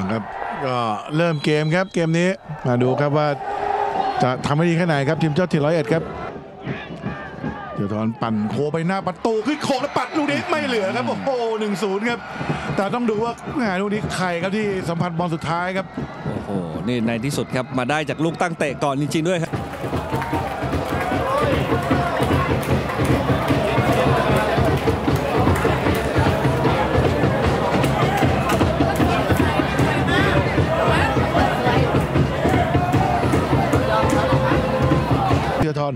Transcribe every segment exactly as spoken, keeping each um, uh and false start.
ครับก็เริ่มเกมครับเกมนี้มาดูครับว่าจะทำให้ดีแค่ไหนครับทีมเจ้าถิ่นร้อยเอ็ดครับเดี๋ยวทอนปั่นโคไปหน้าประตูขึ้นโค้งแล้วปัดลูกนี้ไม่เหลือครับโอ้โหหนึ่งศูนย์ครับแต่ต้องดูว่าลูกนี้ใครครับที่สัมผัสบอลสุดท้ายครับโอ้โหนี่ในที่สุดครับมาได้จากลูกตั้งเตะก่อนจริงๆด้วยครับเดือทอน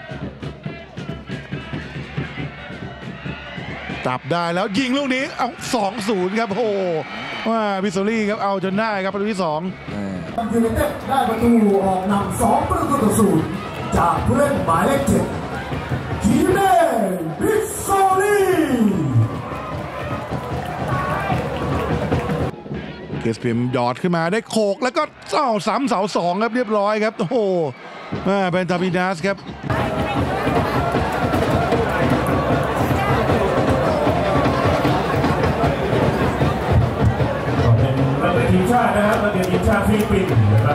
จับได้แล้วยิงลูกนี้เอา สองศูนย์ ครับโอ้โหว่าพิซโซลี่ครับเอาจนได้ครับประตูที่สองยูไนเต็ดได้ประตูออกนำสองประตูต่อศูนย์จากผู้เล่นหมายเลขเจ็ดทีเน่พิซโซลี่เกสพิมหยอดขึ้นมาได้โขกแล้วก็เอ้าสามเสาสองครับเรียบร้อยครับโอ้โหเป็นทามินัสครับทีมชาตินะครับนักเตะทีมชาติฟิลิปปินส์นะครับ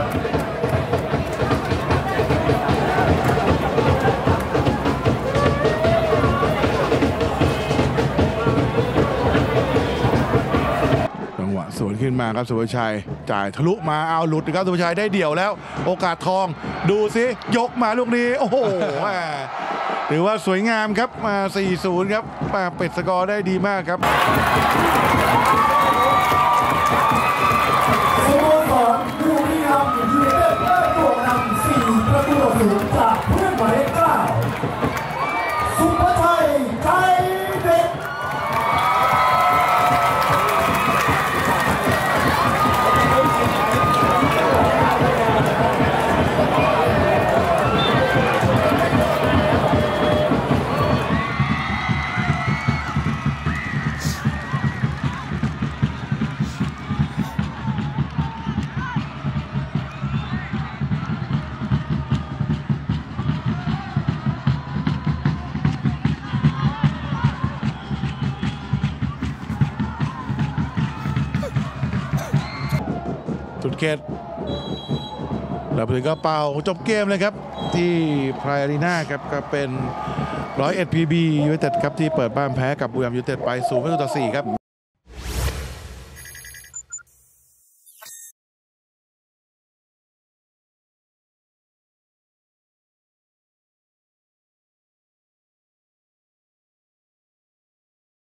จังหวะสวนขึ้นมาครับสุภชัยจ่ายทะลุมาเอาหลุดครับสุภชัยได้เดี่ยวแล้วโอกาสทองดูสิยกมาลูกนี้โอ้โหถือว่าสวยงามครับมา สี่ศูนย์ ครับมาเป็ดสกอร์ได้ดีมากครับสโมสรบุรีรัมย์ยูไนเต็ดได้ตัวนำสี่ประตูต่อศูนย์จากผู้เล่นหมายเลขเก้าสุภชัยใจเด็ดสุดเขตแล้วถึงก็เป่าจบเกมเลยครับที่ไพรอารีนาครับก็เป็นร้อยเอ็ดพีบียูไนเต็ดครับที่เปิดบ้านแพ้กับบุรีรัมย์ยูไนเต็ดไปศูนย์ประตูต่อสี่ครับ